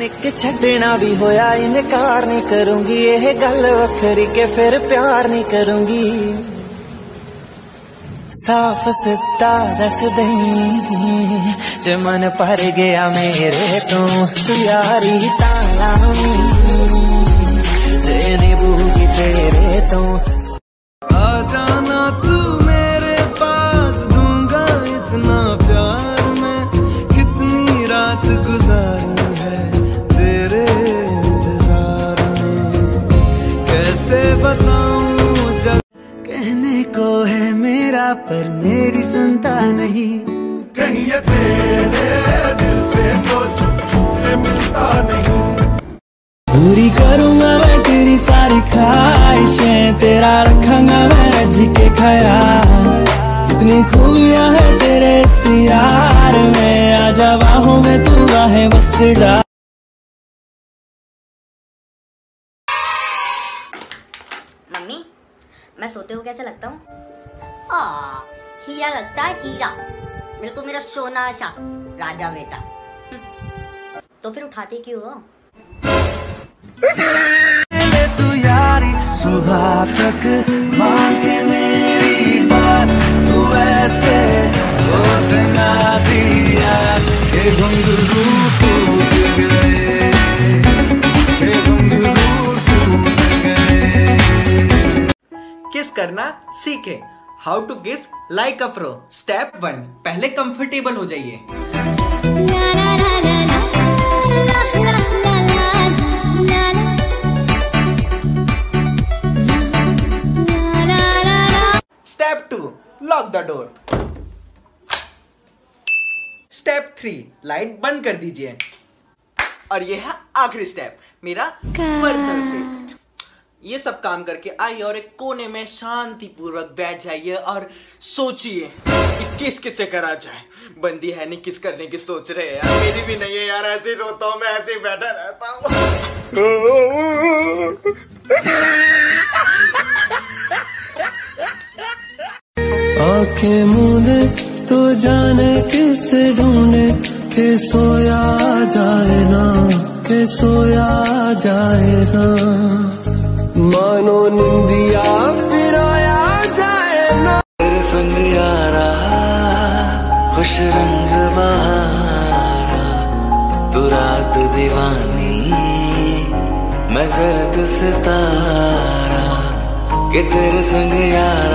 निक छड़ना भी होया इनकार नहीं करूंगी, ये गल वखरी के फिर प्यार नहीं करूंगी। साफ सिद्धा दस दई जे मन भर गया मेरे तो तू यारी ताला जे निभूगी तेरे तो। आ जाना तू मेरे पास, दूंगा इतना प्यार मैं, कितनी रात गुजारी है तेरे इंतजार में, कैसे बताऊं जब कहने को है मेरा पर मेरी सुनता नहीं। कहीं ये तेरे दिल से तो छुप छुप के मिलता नहीं। पूरी करूंगा मैं तेरी सारी ख्वाहिशें, तेरा रखूंगा मैं रज के ख्याल, कितनी खूबियां है तेरे इस यार में, आजा बाहों में तू आहे बस डाल। मम्मी, मैं सोते हुए कैसा लगता हूँ? हीरा लगता है, हीरा। बिल्कुल मेरा सोना सा राजा बेटा। तो फिर उठाते क्यों हो? तू यारी सुबह तक मान के मेरी बात, तू ऐसे ना दिया के घुंघरू टूट गए, के घुंघरू टूट गए। किस करना सीखे। How to kiss like a pro. Step 1, पहले कंफर्टेबल हो जाइए। Step 2, lock the door. Step 3, light बंद कर दीजिए। और ये है आखिरी स्टेप, मेरा पर्सनल फेवरेट। ये सब काम करके आइए और एक कोने में शांति पूर्वक बैठ जाइए और सोचिए कि किस किसे करा जाए। बंदी है नहीं किस करने की सोच रहे हैं यार, मेरी भी नहीं है यार, ऐसे ही रोता हूँ मैं, ऐसे ही बैठा रहता हूँ। आंखें मूंदे तो जाने किस ढूंढे, के सोया जाए ना, के सोया जाए ना, मानो निंदिया पिराया जाए ना। तेरे संग यारा खुश रंग बहारा, तू रात दीवानी मैं जर्द सितारा, कि तेरे संग यारा